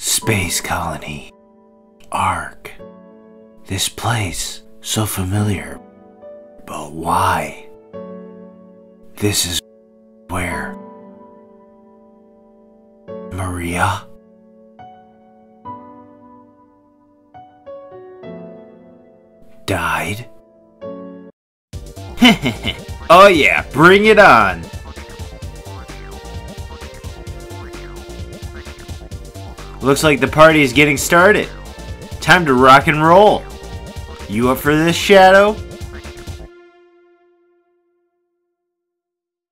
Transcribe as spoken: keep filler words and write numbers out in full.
Space colony. Ark. This place, so familiar. But why? This is where Maria died? Oh yeah, bring it on! Looks like the party is getting started. Time to rock and roll. You up for this, Shadow?